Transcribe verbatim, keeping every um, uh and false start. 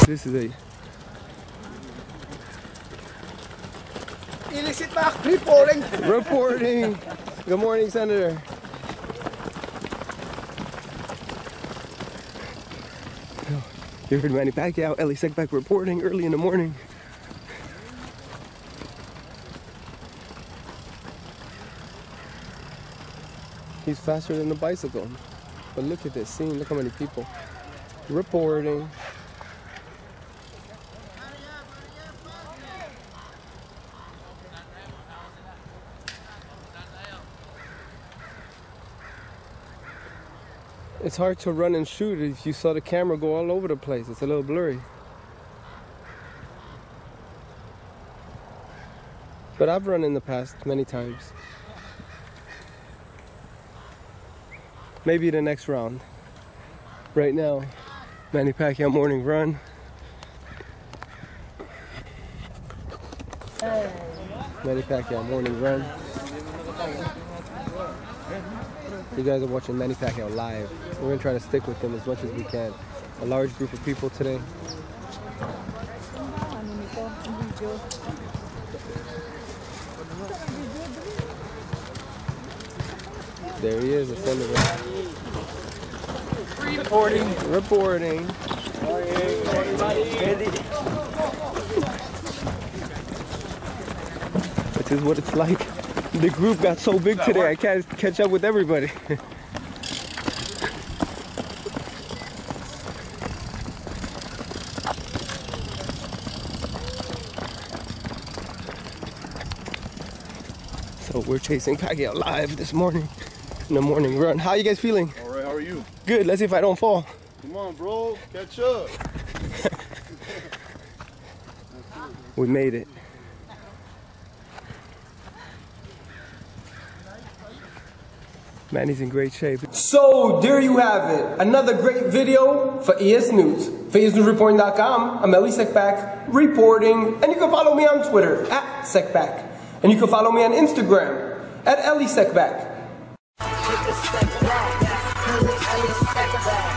This is a Elie Seckbach reporting. Reporting. Good morning, Senator. You heard Manny Pacquiao, Elie Seckbach reporting early in the morning. He's faster than a bicycle. But look at this scene, look how many people. Reporting. It's hard to run and shoot if you saw the camera go all over the place. It's a little blurry. But I've run in the past many times. Maybe the next round. Right now, Manny Pacquiao morning run. Manny Pacquiao morning run. You guys are watching Manny Pacquiao live. We're gonna try to stick with him as much as we can. A large group of people today. There he is, the senator. Reporting. Reporting. This is what it's like. The group got so big today, I can't catch up with everybody. So we're chasing Pacquiao live this morning in the morning run. How are you guys feeling? All right, how are you? Good, let's see if I don't fall. Come on, bro, catch up. We made it. Manny's in great shape. So there you have it. Another great video for E S News. For E S news reporting dot com, I'm Elie Seckbach reporting. And you can follow me on Twitter at Seckbach. And you can follow me on Instagram at Elie Seckbach.